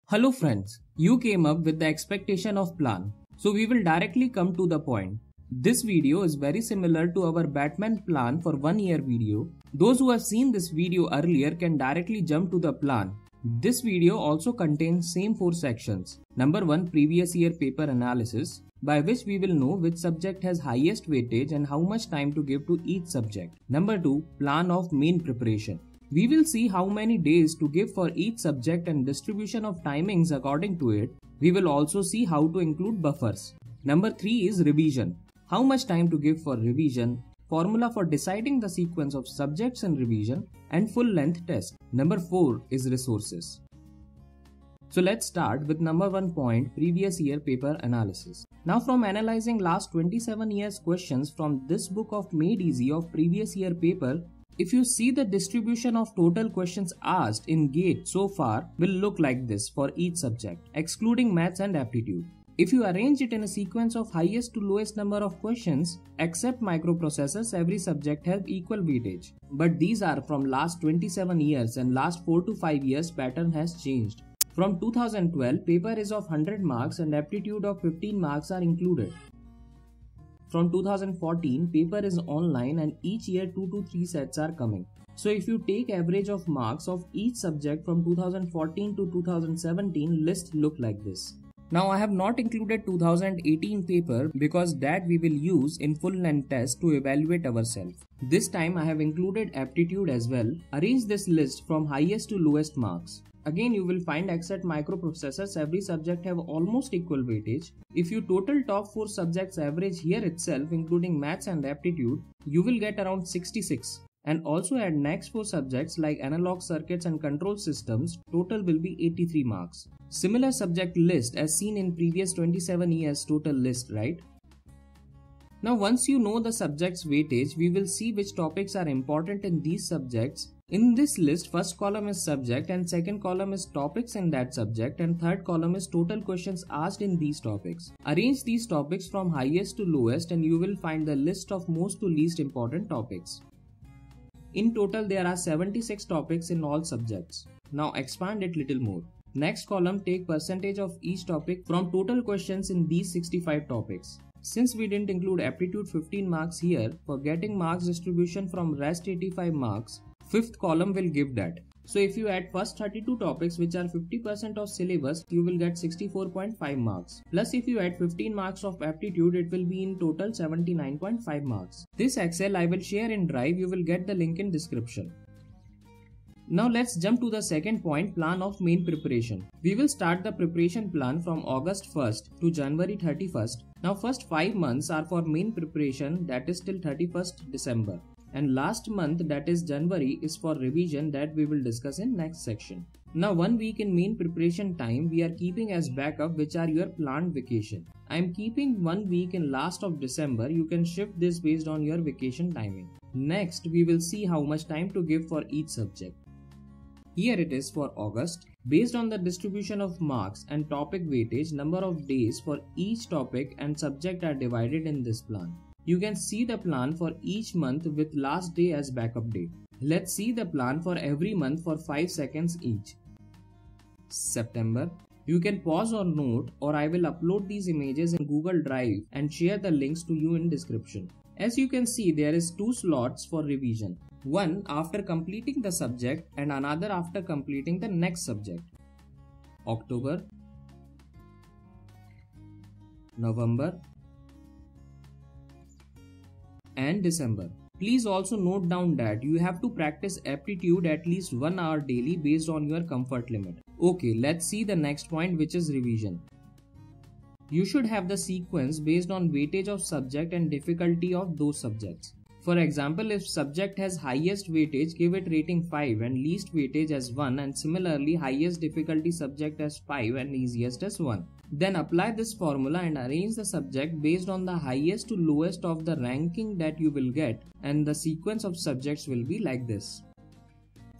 Hello friends, you came up with the expectation of plan. So we will directly come to the point. This video is very similar to our Batman plan for 1 year video. Those who have seen this video earlier can directly jump to the plan. This video also contains same 4 sections. Number 1, previous year paper analysis, by which we will know which subject has highest weightage and how much time to give to each subject. Number 2, plan of main preparation. We will see how many days to give for each subject and distribution of timings according to it. We will also see how to include buffers. Number 3 is revision. How much time to give for revision, formula for deciding the sequence of subjects in revision, and full length test. Number 4 is resources. So let's start with number 1 point, previous year paper analysis. Now from analyzing last 27 years questions from this book of Made Easy of previous year paper, if you see the distribution of total questions asked in GATE so far will look like this for each subject, excluding maths and aptitude. If you arrange it in a sequence of highest to lowest number of questions, except microprocessors, every subject has equal weightage. But these are from last 27 years and last 4 to 5 years pattern has changed. From 2012, paper is of 100 marks and aptitude of 15 marks are included. From 2014, paper is online and each year 2 to 3 sets are coming. So if you take average of marks of each subject from 2014 to 2017, list look like this. Now I have not included 2018 paper because that we will use in full length test to evaluate ourselves. This time I have included aptitude as well. Arrange this list from highest to lowest marks. Again, you will find except microprocessors, every subject have almost equal weightage. If you total top 4 subjects average here itself, including maths and aptitude, you will get around 66. And also add next 4 subjects like analog circuits and control systems, total will be 83 marks. Similar subject list as seen in previous 27 years total list, right? Now once you know the subject's weightage, we will see which topics are important in these subjects. In this list, first column is subject and second column is topics in that subject and third column is total questions asked in these topics. Arrange these topics from highest to lowest and you will find the list of most to least important topics. In total, there are 76 topics in all subjects. Now expand it little more. Next column, take percentage of each topic from total questions in these 65 topics. Since we didn't include aptitude 15 marks here, for getting marks distribution from rest 85 marks, fifth column will give that. So if you add first 32 topics which are 50% of syllabus, you will get 64.5 marks. Plus if you add 15 marks of aptitude, it will be in total 79.5 marks. This Excel I will share in Drive, you will get the link in description. Now let's jump to the second point, plan of main preparation. We will start the preparation plan from August 1st to January 31st. Now first 5 months are for main preparation, that is till 31st December. And last month, that is January, is for revision that we will discuss in next section. Now 1 week in main preparation time we are keeping as backup, which are your planned vacation. I am keeping 1 week in last of December. You can shift this based on your vacation timing. Next we will see how much time to give for each subject. Here it is for August. Based on the distribution of marks and topic weightage, number of days for each topic and subject are divided in this plan. You can see the plan for each month with last day as backup date. Let's see the plan for every month for 5 seconds each. September. You can pause or note, or I will upload these images in Google Drive and share the links to you in description. As you can see, there is 2 slots for revision. One after completing the subject and another after completing the next subject. October, November and December. Please also note down that you have to practice aptitude at least 1 hour daily based on your comfort limit. Okay, let's see the next point, which is revision. You should have the sequence based on weightage of subject and difficulty of those subjects. For example, if subject has highest weightage, give it rating 5 and least weightage as 1, and similarly highest difficulty subject as 5 and easiest as 1. Then apply this formula and arrange the subject based on the highest to lowest of the ranking that you will get, and the sequence of subjects will be like this.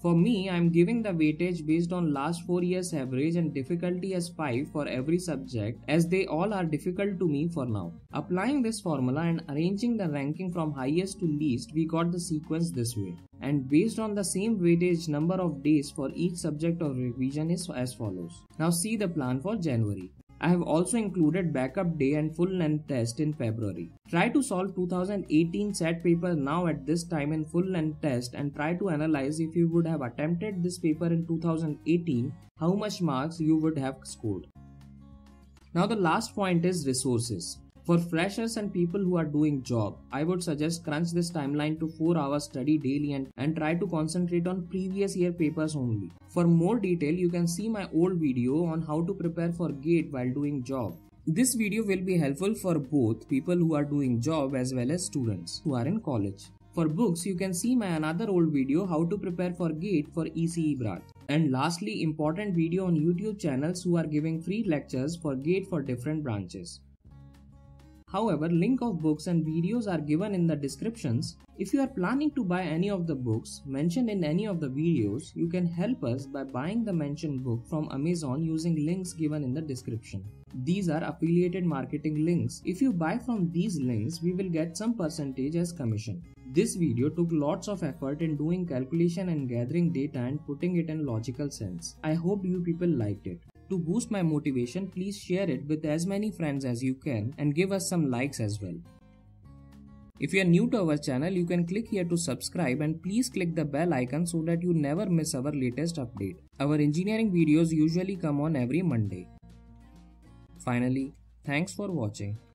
For me, I am giving the weightage based on last 4 years average and difficulty as 5 for every subject, as they all are difficult to me for now. Applying this formula and arranging the ranking from highest to least, we got the sequence this way. And based on the same weightage, number of days for each subject of revision is as follows. Now see the plan for January. I have also included backup day and full length test in February. Try to solve 2018 SAT paper now at this time in full length test and try to analyze if you would have attempted this paper in 2018, how much marks you would have scored. Now the last point is resources. For freshers and people who are doing job, I would suggest crunch this timeline to 4 hours study daily and try to concentrate on previous year papers only. For more detail, you can see my old video on how to prepare for GATE while doing job. This video will be helpful for both people who are doing job as well as students who are in college. For books, you can see my another old video how to prepare for GATE for ECE branch. And lastly, important video on YouTube channels who are giving free lectures for GATE for different branches. However, link of books and videos are given in the descriptions. If you are planning to buy any of the books mentioned in any of the videos, you can help us by buying the mentioned book from Amazon using links given in the description. These are affiliated marketing links. If you buy from these links, we will get some percentage as commission. This video took lots of effort in doing calculation and gathering data and putting it in logical sense. I hope you people liked it. To boost my motivation, please share it with as many friends as you can and give us some likes as well. If you are new to our channel, you can click here to subscribe and please click the bell icon so that you never miss our latest update. Our engineering videos usually come on every Monday. Finally, thanks for watching.